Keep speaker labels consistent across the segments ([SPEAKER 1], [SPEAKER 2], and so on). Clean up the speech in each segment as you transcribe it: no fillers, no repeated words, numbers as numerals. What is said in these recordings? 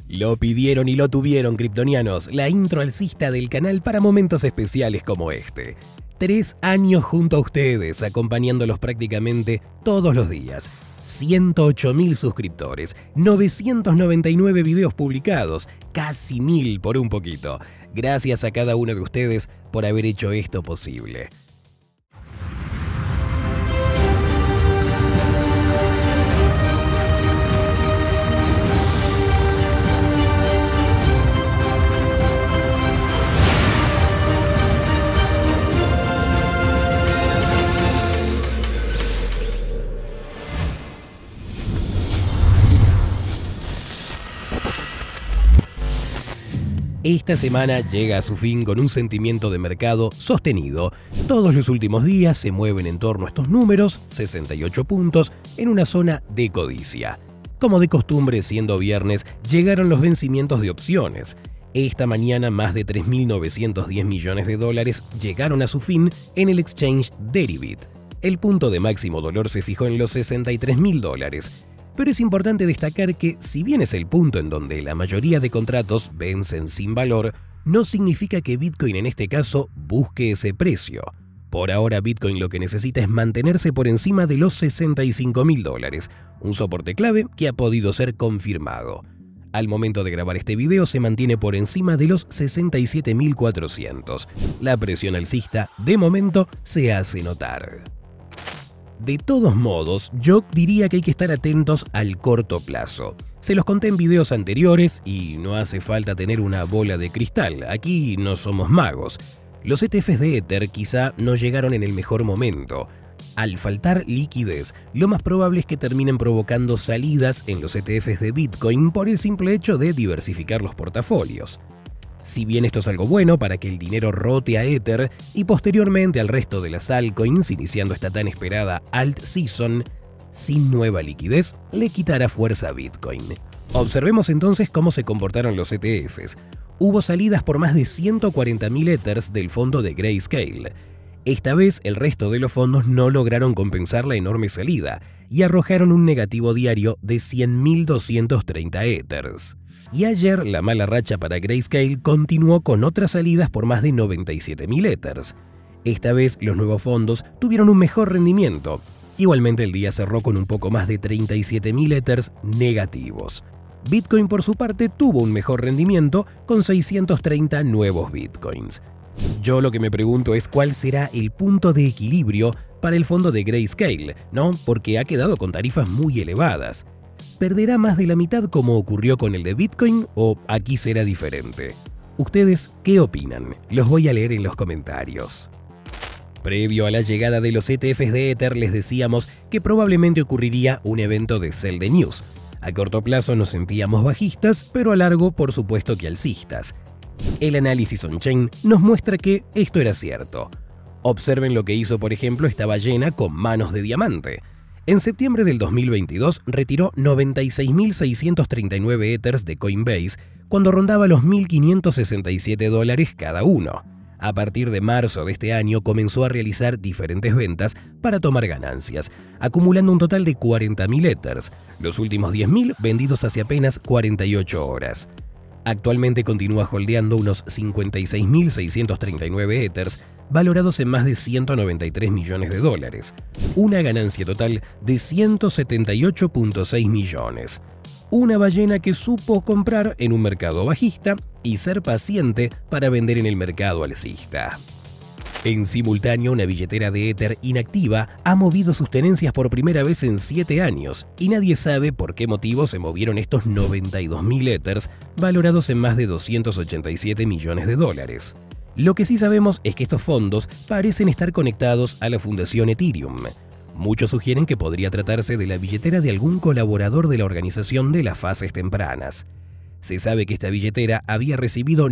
[SPEAKER 1] Lo pidieron y lo tuvieron, kriptonianos, la intro alcista del canal para momentos especiales como este. 3 años junto a ustedes, acompañándolos prácticamente todos los días. 108.000 suscriptores, 999 videos publicados, casi 1000 por un poquito. Gracias a cada uno de ustedes por haber hecho esto posible. Esta semana llega a su fin con un sentimiento de mercado sostenido. Todos los últimos días se mueven en torno a estos números, 68 puntos, en una zona de codicia. Como de costumbre, siendo viernes, llegaron los vencimientos de opciones. Esta mañana más de 3.910 millones de dólares llegaron a su fin en el exchange Deribit. El punto de máximo dolor se fijó en los 63.000 dólares. Pero es importante destacar que, si bien es el punto en donde la mayoría de contratos vencen sin valor, no significa que Bitcoin en este caso busque ese precio. Por ahora, Bitcoin lo que necesita es mantenerse por encima de los 65.000 dólares, un soporte clave que ha podido ser confirmado. Al momento de grabar este video se mantiene por encima de los 67.400. La presión alcista, de momento, se hace notar. De todos modos, yo diría que hay que estar atentos al corto plazo. Se los conté en videos anteriores y no hace falta tener una bola de cristal, aquí no somos magos. Los ETFs de Ether quizá no llegaron en el mejor momento. Al faltar liquidez, lo más probable es que terminen provocando salidas en los ETFs de Bitcoin por el simple hecho de diversificar los portafolios. Si bien esto es algo bueno para que el dinero rote a Ether y posteriormente al resto de las altcoins, iniciando esta tan esperada alt season, sin nueva liquidez, le quitará fuerza a Bitcoin. Observemos entonces cómo se comportaron los ETFs. Hubo salidas por más de 140.000 Ethers del fondo de Grayscale. Esta vez el resto de los fondos no lograron compensar la enorme salida y arrojaron un negativo diario de 100.230 Ethers. Y ayer la mala racha para Grayscale continuó con otras salidas por más de 97.000 Ethers. Esta vez los nuevos fondos tuvieron un mejor rendimiento. Igualmente el día cerró con un poco más de 37.000 Ethers negativos. Bitcoin por su parte tuvo un mejor rendimiento con 630 nuevos Bitcoins. Yo lo que me pregunto es cuál será el punto de equilibrio para el fondo de Grayscale, ¿no? Porque ha quedado con tarifas muy elevadas. ¿Perderá más de la mitad como ocurrió con el de Bitcoin o aquí será diferente? ¿Ustedes qué opinan? Los voy a leer en los comentarios. Previo a la llegada de los ETFs de Ether les decíamos que probablemente ocurriría un evento de sell the news. A corto plazo nos sentíamos bajistas, pero a largo por supuesto que alcistas. El análisis on-chain nos muestra que esto era cierto. Observen lo que hizo por ejemplo esta ballena con manos de diamante. En septiembre del 2022 retiró 96.639 Ethers de Coinbase cuando rondaba los 1.567 dólares cada uno. A partir de marzo de este año comenzó a realizar diferentes ventas para tomar ganancias, acumulando un total de 40.000 Ethers, los últimos 10.000 vendidos hace apenas 48 horas. Actualmente continúa holdeando unos 56.639 Ethers, valorados en más de 193 millones de dólares, una ganancia total de 178.6 millones. Una ballena que supo comprar en un mercado bajista y ser paciente para vender en el mercado alcista. En simultáneo, una billetera de Ether inactiva ha movido sus tenencias por primera vez en 7 años y nadie sabe por qué motivo se movieron estos 92.000 Ethers valorados en más de 287 millones de dólares. Lo que sí sabemos es que estos fondos parecen estar conectados a la fundación Ethereum. Muchos sugieren que podría tratarse de la billetera de algún colaborador de la organización de las fases tempranas. Se sabe que esta billetera había recibido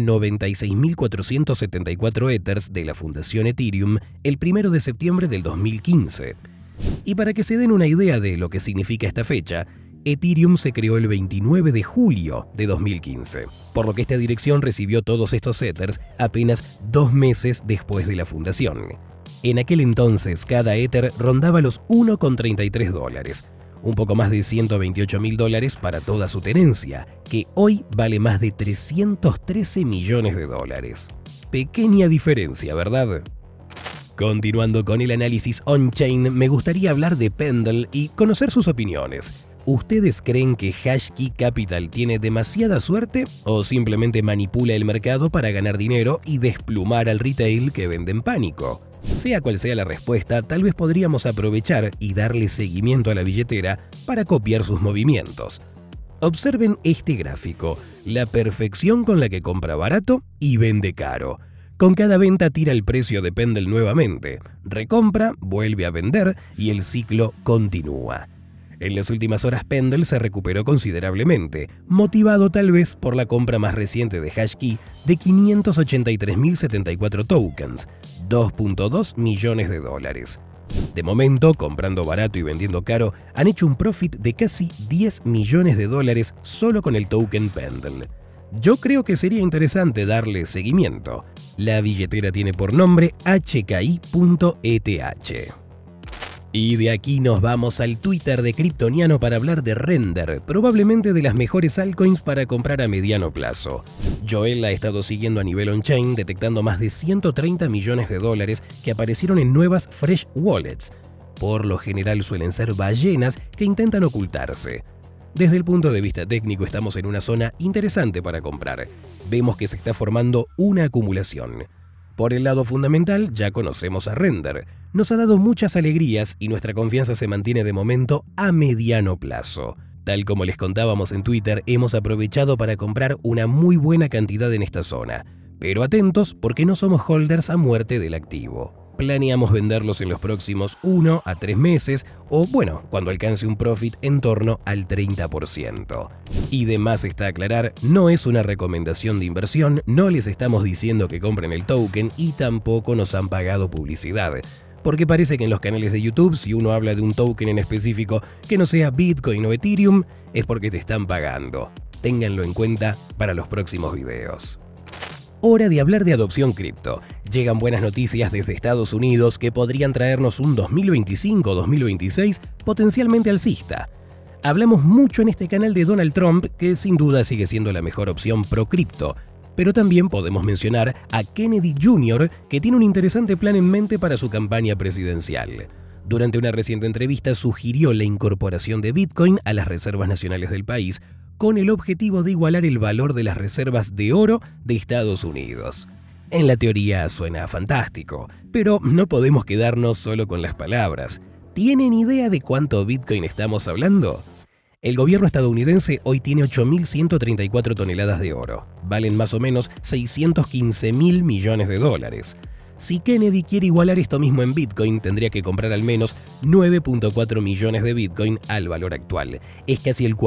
[SPEAKER 1] 96.474 Ethers de la fundación Ethereum el 1 de septiembre del 2015. Y para que se den una idea de lo que significa esta fecha, Ethereum se creó el 29 de julio de 2015, por lo que esta dirección recibió todos estos Ethers apenas 2 meses después de la fundación. En aquel entonces, cada Ether rondaba los 1,33 dólares, un poco más de $128.000 para toda su tenencia, que hoy vale más de $313 millones. Pequeña diferencia, ¿verdad? Continuando con el análisis on-chain, me gustaría hablar de Pendle y conocer sus opiniones. ¿Ustedes creen que Hashkey Capital tiene demasiada suerte o simplemente manipula el mercado para ganar dinero y desplumar al retail que vende en pánico? Sea cual sea la respuesta, tal vez podríamos aprovechar y darle seguimiento a la billetera para copiar sus movimientos. Observen este gráfico, la perfección con la que compra barato y vende caro. Con cada venta tira el precio de Pendle nuevamente, recompra, vuelve a vender y el ciclo continúa. En las últimas horas Pendle se recuperó considerablemente, motivado tal vez por la compra más reciente de Hashkey de 583.074 tokens, $2.2 millones. De momento, comprando barato y vendiendo caro, han hecho un profit de casi $10 millones solo con el token Pendle. Yo creo que sería interesante darle seguimiento. La billetera tiene por nombre HKI.ETH. Y de aquí nos vamos al Twitter de Kryptoniano para hablar de Render, probablemente de las mejores altcoins para comprar a mediano plazo. Joel la ha estado siguiendo a nivel on-chain, detectando más de $130 millones que aparecieron en nuevas Fresh Wallets. Por lo general suelen ser ballenas que intentan ocultarse. Desde el punto de vista técnico estamos en una zona interesante para comprar. Vemos que se está formando una acumulación. Por el lado fundamental ya conocemos a Render. Nos ha dado muchas alegrías y nuestra confianza se mantiene de momento a mediano plazo. Tal como les contábamos en Twitter, hemos aprovechado para comprar una muy buena cantidad en esta zona. Pero atentos porque no somos holders a muerte del activo. Planeamos venderlos en los próximos 1 a 3 meses o, bueno, cuando alcance un profit en torno al 30%. Y de más está aclarar, no es una recomendación de inversión, no les estamos diciendo que compren el token y tampoco nos han pagado publicidad. Porque parece que en los canales de YouTube, si uno habla de un token en específico que no sea Bitcoin o Ethereum, es porque te están pagando. Ténganlo en cuenta para los próximos videos. Hora de hablar de adopción cripto. Llegan buenas noticias desde Estados Unidos que podrían traernos un 2025-2026 potencialmente alcista. Hablamos mucho en este canal de Donald Trump, que sin duda sigue siendo la mejor opción pro cripto, pero también podemos mencionar a Kennedy Jr., que tiene un interesante plan en mente para su campaña presidencial. Durante una reciente entrevista sugirió la incorporación de Bitcoin a las reservas nacionales del país, con el objetivo de igualar el valor de las reservas de oro de Estados Unidos. En la teoría suena fantástico, pero no podemos quedarnos solo con las palabras. ¿Tienen idea de cuánto Bitcoin estamos hablando? El gobierno estadounidense hoy tiene 8.134 toneladas de oro. Valen más o menos $615.000 millones. Si Kennedy quiere igualar esto mismo en Bitcoin, tendría que comprar al menos 9.4 millones de Bitcoin al valor actual. Es casi el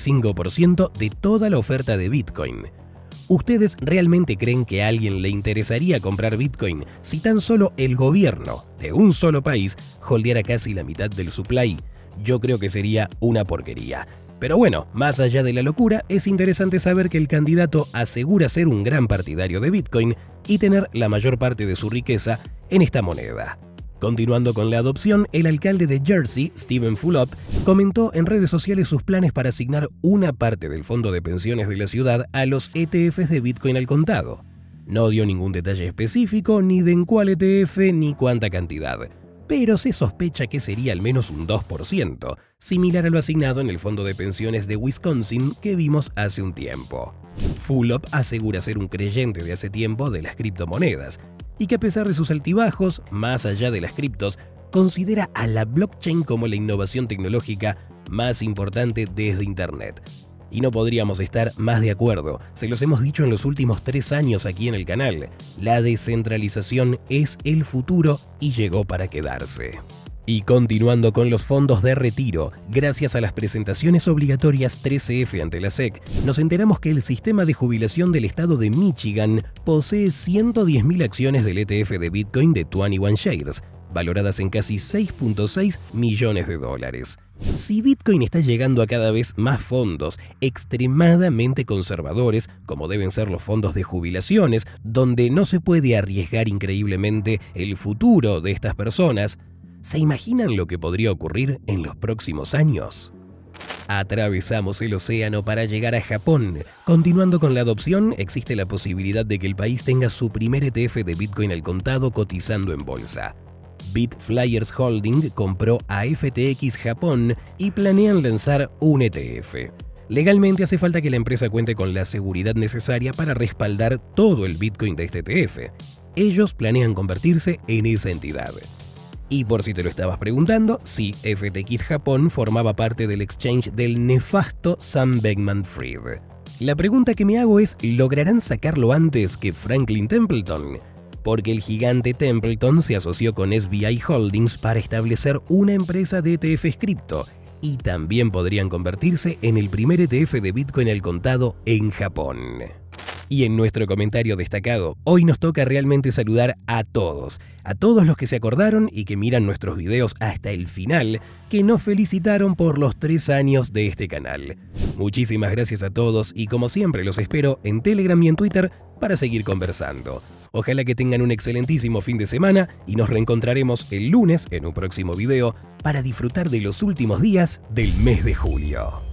[SPEAKER 1] 45% de toda la oferta de Bitcoin. ¿Ustedes realmente creen que a alguien le interesaría comprar Bitcoin si tan solo el gobierno de un solo país holdeara casi la mitad del supply? Yo creo que sería una porquería. Pero bueno, más allá de la locura, es interesante saber que el candidato asegura ser un gran partidario de Bitcoin y tener la mayor parte de su riqueza en esta moneda. Continuando con la adopción, el alcalde de Jersey, Stephen Fulop, comentó en redes sociales sus planes para asignar una parte del fondo de pensiones de la ciudad a los ETFs de Bitcoin al contado. No dio ningún detalle específico, ni de en cuál ETF ni cuánta cantidad, pero se sospecha que sería al menos un 2%, similar a lo asignado en el fondo de pensiones de Wisconsin que vimos hace un tiempo. Fulop asegura ser un creyente de hace tiempo de las criptomonedas y que a pesar de sus altibajos, más allá de las criptos, considera a la blockchain como la innovación tecnológica más importante desde Internet. Y no podríamos estar más de acuerdo, se los hemos dicho en los últimos 3 años aquí en el canal. La descentralización es el futuro y llegó para quedarse. Y continuando con los fondos de retiro, gracias a las presentaciones obligatorias 13F ante la SEC, nos enteramos que el sistema de jubilación del estado de Michigan posee 110.000 acciones del ETF de Bitcoin de 21 Shares, valoradas en casi $6.6 millones. Si Bitcoin está llegando a cada vez más fondos extremadamente conservadores, como deben ser los fondos de jubilaciones, donde no se puede arriesgar increíblemente el futuro de estas personas, ¿Se imaginan lo que podría ocurrir en los próximos años? Atravesamos el océano para llegar a Japón. Continuando con la adopción, existe la posibilidad de que el país tenga su primer ETF de Bitcoin al contado cotizando en bolsa. Bitflyers Holding compró a FTX Japón y planean lanzar un ETF. Legalmente hace falta que la empresa cuente con la seguridad necesaria para respaldar todo el Bitcoin de este ETF. Ellos planean convertirse en esa entidad. Y por si te lo estabas preguntando, sí, FTX Japón formaba parte del exchange del nefasto Sam Bankman-Fried. La pregunta que me hago es, ¿lograrán sacarlo antes que Franklin Templeton? Porque el gigante Templeton se asoció con SBI Holdings para establecer una empresa de ETFs cripto, y también podrían convertirse en el primer ETF de Bitcoin al contado en Japón. Y en nuestro comentario destacado, hoy nos toca realmente saludar a todos los que se acordaron y que miran nuestros videos hasta el final, que nos felicitaron por los 3 años de este canal. Muchísimas gracias a todos y como siempre los espero en Telegram y en Twitter para seguir conversando. Ojalá que tengan un excelentísimo fin de semana y nos reencontraremos el lunes en un próximo video para disfrutar de los últimos días del mes de julio.